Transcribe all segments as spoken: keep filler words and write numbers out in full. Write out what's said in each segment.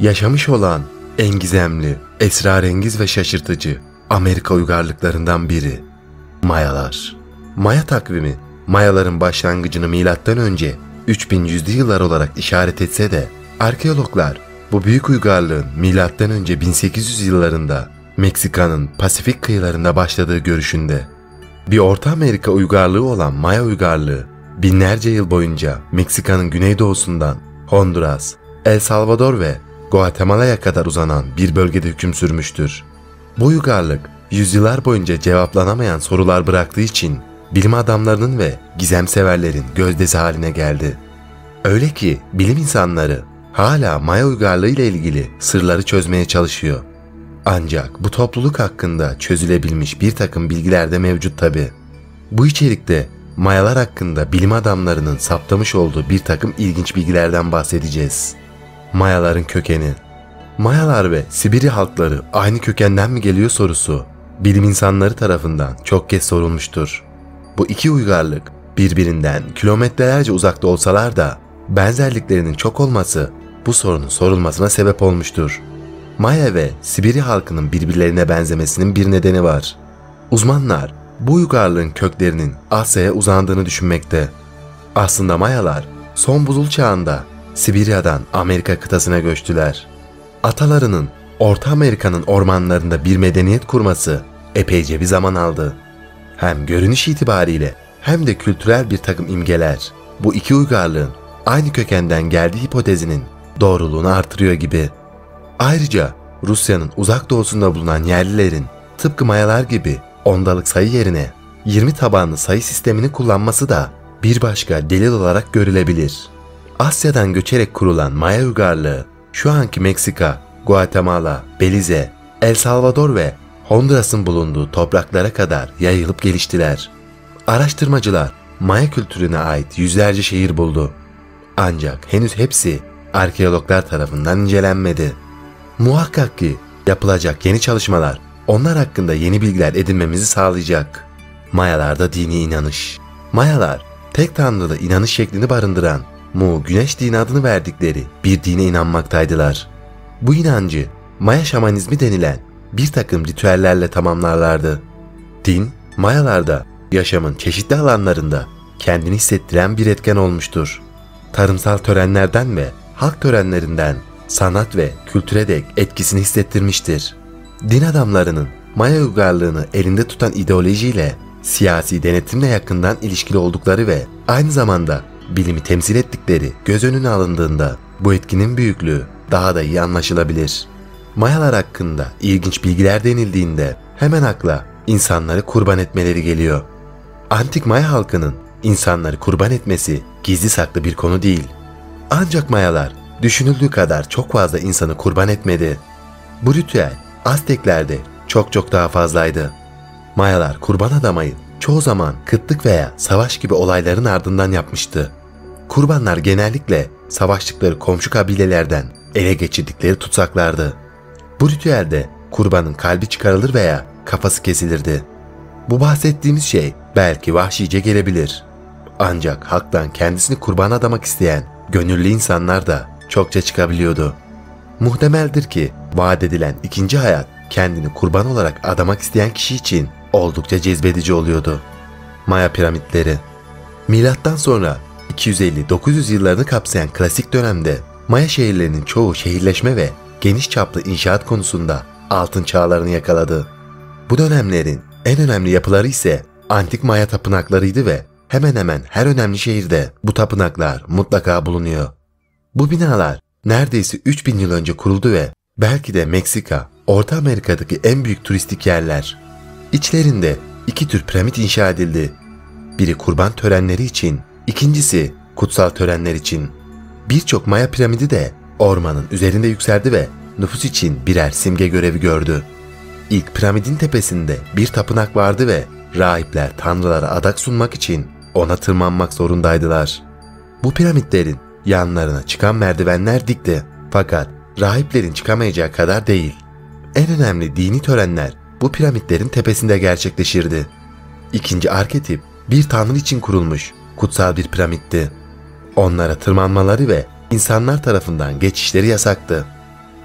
yaşamış olan en gizemli, esrarengiz ve şaşırtıcı Amerika uygarlıklarından biri. Mayalar. Maya takvimi, Mayaların başlangıcını milattan önce üç bin yüzlü yıllar olarak işaret etse de arkeologlar bu büyük uygarlığın milattan önce bin sekiz yüz yıllarında Meksika'nın Pasifik kıyılarında başladığı görüşünde. Bir Orta Amerika uygarlığı olan Maya uygarlığı binlerce yıl boyunca Meksika'nın güneydoğusundan Honduras, El Salvador ve Guatemala'ya kadar uzanan bir bölgede hüküm sürmüştür. Bu uygarlık yüzyıllar boyunca cevaplanamayan sorular bıraktığı için bilim adamlarının ve gizemseverlerin gözdesi haline geldi. Öyle ki bilim insanları hala Maya uygarlığı ile ilgili sırları çözmeye çalışıyor. Ancak bu topluluk hakkında çözülebilmiş bir takım bilgiler de mevcut tabi. Bu içerikte Mayalar hakkında bilim adamlarının saptamış olduğu bir takım ilginç bilgilerden bahsedeceğiz. Mayaların kökeni. Mayalar ve Sibirya halkları aynı kökenden mi geliyor sorusu bilim insanları tarafından çok kez sorulmuştur. Bu iki uygarlık birbirinden kilometrelerce uzakta olsalar da benzerliklerinin çok olması bu sorunun sorulmasına sebep olmuştur. Maya ve Sibirya halkının birbirlerine benzemesinin bir nedeni var. Uzmanlar bu uygarlığın köklerinin Asya'ya uzandığını düşünmekte. Aslında Mayalar son buzul çağında Sibirya'dan Amerika kıtasına göçtüler. Atalarının Orta Amerika'nın ormanlarında bir medeniyet kurması epeyce bir zaman aldı. Hem görünüş itibariyle hem de kültürel bir takım imgeler bu iki uygarlığın aynı kökenden geldiği hipotezinin doğruluğunu artırıyor gibi. Ayrıca Rusya'nın uzak doğusunda bulunan yerlilerin tıpkı Mayalar gibi ondalık sayı yerine yirmi tabanlı sayı sistemini kullanması da bir başka delil olarak görülebilir. Asya'dan göçerek kurulan Maya uygarlığı şu anki Meksika, Guatemala, Belize, El Salvador ve Honduras'ın bulunduğu topraklara kadar yayılıp geliştiler. Araştırmacılar Maya kültürüne ait yüzlerce şehir buldu. Ancak henüz hepsi arkeologlar tarafından incelenmedi. Muhakkak ki yapılacak yeni çalışmalar onlar hakkında yeni bilgiler edinmemizi sağlayacak. Mayalarda dini inanış. Mayalar tek tanrılı inanış şeklini barındıran Mu Güneş dini adını verdikleri bir dine inanmaktaydılar. Bu inancı Maya şamanizmi denilen bir takım ritüellerle tamamlarlardı. Din, Mayalarda yaşamın çeşitli alanlarında kendini hissettiren bir etken olmuştur. Tarımsal törenlerden ve halk törenlerinden sanat ve kültüre dek etkisini hissettirmiştir. Din adamlarının Maya uygarlığını elinde tutan ideolojiyle, siyasi denetimle yakından ilişkili oldukları ve aynı zamanda bilimi temsil ettikleri göz önüne alındığında bu etkinin büyüklüğü daha da iyi anlaşılabilir. Mayalar hakkında ilginç bilgiler denildiğinde hemen akla insanları kurban etmeleri geliyor. Antik Maya halkının insanları kurban etmesi gizli saklı bir konu değil. Ancak Mayalar düşünüldüğü kadar çok fazla insanı kurban etmedi. Bu ritüel Azteklerde çok çok daha fazlaydı. Mayalar kurban adamayı çoğu zaman kıtlık veya savaş gibi olayların ardından yapmıştı. Kurbanlar genellikle savaştıkları komşu kabilelerden ele geçirdikleri tutsaklardı. Bu ritüelde kurbanın kalbi çıkarılır veya kafası kesilirdi. Bu bahsettiğimiz şey belki vahşice gelebilir. Ancak halktan kendisini kurban adamak isteyen gönüllü insanlar da çokça çıkabiliyordu. Muhtemeldir ki vaat edilen ikinci hayat kendini kurban olarak adamak isteyen kişi için oldukça cezbedici oluyordu. Maya piramitleri. Milattan sonra iki yüz elli dokuz yüz yıllarını kapsayan klasik dönemde Maya şehirlerinin çoğu şehirleşme ve geniş çaplı inşaat konusunda altın çağlarını yakaladı. Bu dönemlerin en önemli yapıları ise antik Maya tapınaklarıydı ve hemen hemen her önemli şehirde bu tapınaklar mutlaka bulunuyor. Bu binalar neredeyse üç bin yıl önce kuruldu ve belki de Meksika, Orta Amerika'daki en büyük turistik yerler. İçlerinde iki tür piramit inşa edildi. Biri kurban törenleri için, ikincisi kutsal törenler için. Birçok Maya piramidi de ormanın üzerinde yükseldi ve nüfus için birer simge görevi gördü. İlk piramidin tepesinde bir tapınak vardı ve rahipler tanrılara adak sunmak için ona tırmanmak zorundaydılar. Bu piramitlerin yanlarına çıkan merdivenler dikti fakat rahiplerin çıkamayacağı kadar değil. En önemli dini törenler bu piramitlerin tepesinde gerçekleşirdi. İkinci arketip bir tanrı için kurulmuş kutsal bir piramitti. Onlara tırmanmaları ve insanlar tarafından geçişleri yasaktı.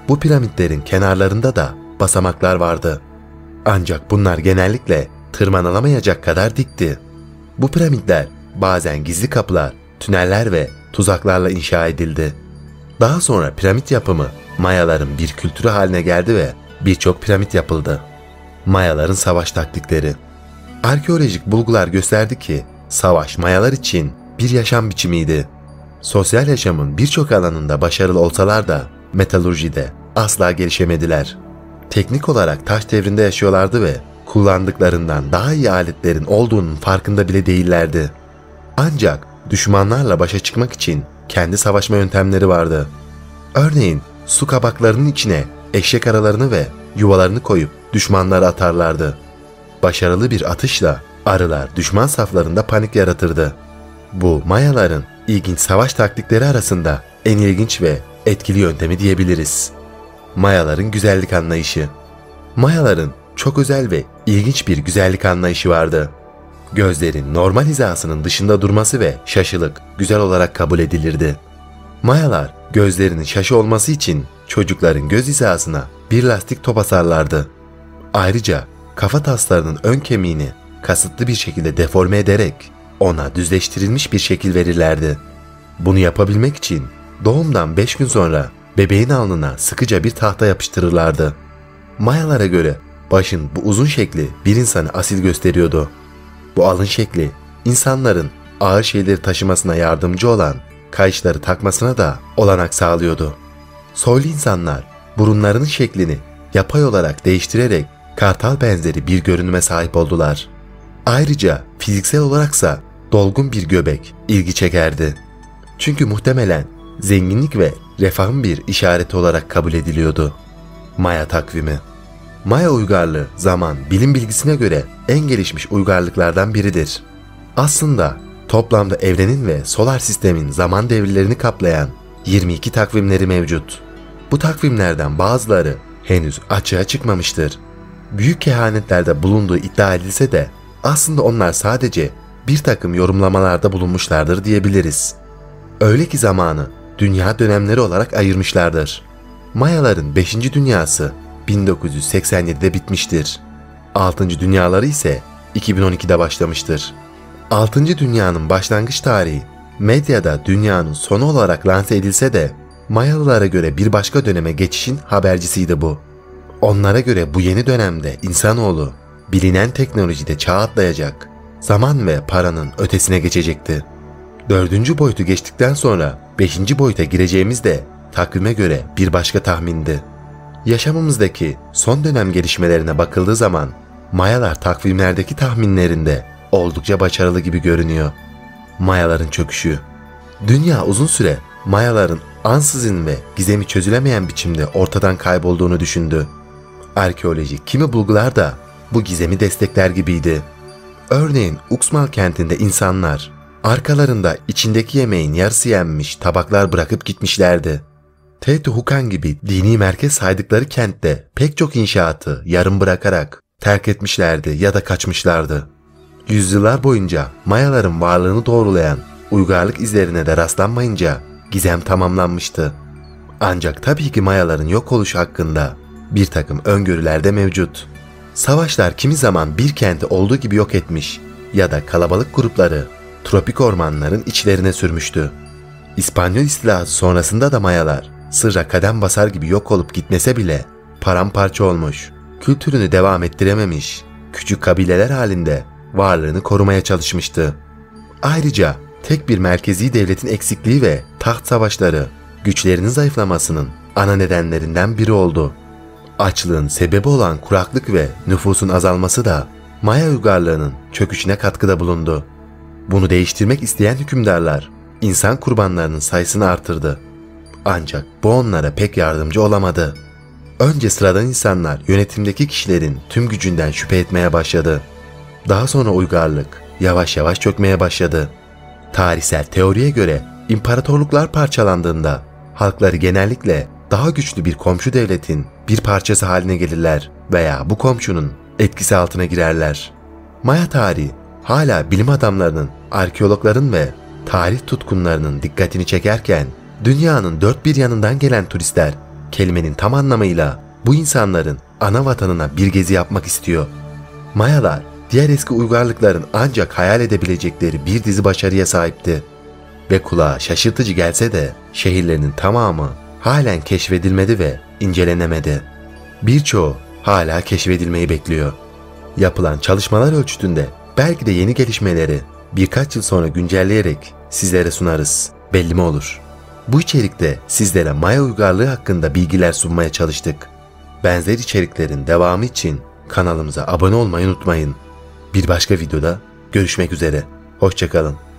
Bu piramitlerin kenarlarında da basamaklar vardı. Ancak bunlar genellikle tırmanılamayacak kadar dikti. Bu piramitler bazen gizli kapılar, tüneller ve tuzaklarla inşa edildi. Daha sonra piramit yapımı Mayaların bir kültürü haline geldi ve birçok piramit yapıldı. Mayaların savaş taktikleri. Arkeolojik bulgular gösterdi ki savaş Mayalar için bir yaşam biçimiydi. Sosyal yaşamın birçok alanında başarılı olsalar da metalurjide asla gelişemediler. Teknik olarak taş devrinde yaşıyorlardı ve kullandıklarından daha iyi aletlerin olduğunun farkında bile değillerdi. Ancak düşmanlarla başa çıkmak için kendi savaşma yöntemleri vardı. Örneğin su kabaklarının içine eşek aralarını ve yuvalarını koyup düşmanları atarlardı. Başarılı bir atışla arılar düşman saflarında panik yaratırdı. Bu Mayaların ilginç savaş taktikleri arasında en ilginç ve etkili yöntemi diyebiliriz. Mayaların güzellik anlayışı. Mayaların çok özel ve ilginç bir güzellik anlayışı vardı. Gözlerin normal hizasının dışında durması ve şaşılık güzel olarak kabul edilirdi. Mayalar gözlerinin şaşı olması için çocukların göz hizasına bir lastik top asarlardı. Ayrıca kafa taslarının ön kemiğini kasıtlı bir şekilde deforme ederek ona düzleştirilmiş bir şekil verirlerdi. Bunu yapabilmek için doğumdan beş gün sonra bebeğin alnına sıkıca bir tahta yapıştırırlardı. Mayalara göre başın bu uzun şekli bir insanı asil gösteriyordu. Bu alın şekli insanların ağır şeyleri taşımasına yardımcı olan kayışları takmasına da olanak sağlıyordu. Soylu insanlar burunlarının şeklini yapay olarak değiştirerek kartal benzeri bir görünüme sahip oldular. Ayrıca fiziksel olaraksa dolgun bir göbek ilgi çekerdi. Çünkü muhtemelen zenginlik ve refahın bir işareti olarak kabul ediliyordu. Maya takvimi. Maya uygarlığı zaman bilim bilgisine göre en gelişmiş uygarlıklardan biridir. Aslında toplamda evrenin ve solar sistemin zaman devirlerini kaplayan yirmi iki takvimleri mevcut. Bu takvimlerden bazıları henüz açığa çıkmamıştır. Büyük kehanetlerde bulunduğu iddia edilse de aslında onlar sadece bir takım yorumlamalarda bulunmuşlardır diyebiliriz. Öyle ki zamanı dünya dönemleri olarak ayırmışlardır. Mayaların beşinci dünyası bin dokuz yüz seksen yedide bitmiştir. altıncı dünyaları ise iki bin on ikide başlamıştır. altıncı dünyanın başlangıç tarihi medyada dünyanın sonu olarak lanse edilse de Mayalılara göre bir başka döneme geçişin habercisiydi bu. Onlara göre bu yeni dönemde insanoğlu bilinen teknolojide çağ atlayacak, zaman ve paranın ötesine geçecekti. Dördüncü boyutu geçtikten sonra beşinci boyuta gireceğimiz de takvime göre bir başka tahmindi. Yaşamımızdaki son dönem gelişmelerine bakıldığı zaman Mayalar takvimlerdeki tahminlerinde oldukça başarılı gibi görünüyor. Mayaların çöküşü. Dünya uzun süre Mayaların ansızın ve gizemi çözülemeyen biçimde ortadan kaybolduğunu düşündü. Arkeolojik kimi bulgular da bu gizemi destekler gibiydi. Örneğin Uxmal kentinde insanlar arkalarında içindeki yemeğin yarısı yenmiş tabaklar bırakıp gitmişlerdi. Teotihuacan gibi dini merkez saydıkları kentte pek çok inşaatı yarım bırakarak terk etmişlerdi ya da kaçmışlardı. Yüzyıllar boyunca Mayaların varlığını doğrulayan uygarlık izlerine de rastlanmayınca gizem tamamlanmıştı. Ancak tabii ki Mayaların yok oluşu hakkında bir takım öngörüler de mevcut. Savaşlar kimi zaman bir kenti olduğu gibi yok etmiş ya da kalabalık grupları tropik ormanların içlerine sürmüştü. İspanyol istilası sonrasında da Mayalar sırra kadem basar gibi yok olup gitmese bile paramparça olmuş, kültürünü devam ettirememiş, küçük kabileler halinde varlığını korumaya çalışmıştı. Ayrıca tek bir merkezi devletin eksikliği ve taht savaşları güçlerinin zayıflamasının ana nedenlerinden biri oldu. Açlığın sebebi olan kuraklık ve nüfusun azalması da Maya uygarlığının çöküşüne katkıda bulundu. Bunu değiştirmek isteyen hükümdarlar insan kurbanlarının sayısını artırdı. Ancak bu onlara pek yardımcı olamadı. Önce sıradan insanlar yönetimdeki kişilerin tüm gücünden şüphe etmeye başladı. Daha sonra uygarlık yavaş yavaş çökmeye başladı. Tarihsel teoriye göre imparatorluklar parçalandığında halkları genellikle daha güçlü bir komşu devletin bir parçası haline gelirler veya bu komşunun etkisi altına girerler. Maya tarihi hala bilim adamlarının, arkeologların ve tarih tutkunlarının dikkatini çekerken dünyanın dört bir yanından gelen turistler kelimenin tam anlamıyla bu insanların ana vatanına bir gezi yapmak istiyor. Mayalar, diğer eski uygarlıkların ancak hayal edebilecekleri bir dizi başarıya sahipti. Ve kulağa şaşırtıcı gelse de şehirlerinin tamamı halen keşfedilmedi ve incelenemedi. Birçoğu hala keşfedilmeyi bekliyor. Yapılan çalışmalar ölçütünde belki de yeni gelişmeleri birkaç yıl sonra güncelleyerek sizlere sunarız. Belli mi olur? Bu içerikte sizlere Maya uygarlığı hakkında bilgiler sunmaya çalıştık. Benzer içeriklerin devamı için kanalımıza abone olmayı unutmayın. Bir başka videoda görüşmek üzere. Hoşça kalın.